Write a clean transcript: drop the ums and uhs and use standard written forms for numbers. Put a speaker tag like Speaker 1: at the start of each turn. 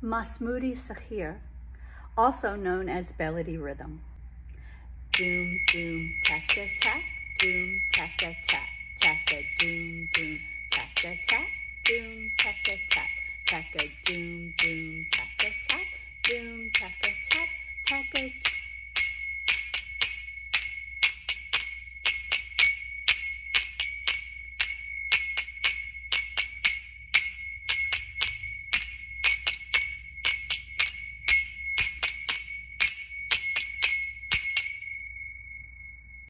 Speaker 1: Masmoudi Saghir, also known as Baladi rhythm. Doom, doom, tack, tack, tack, doom, tack, tack, tack.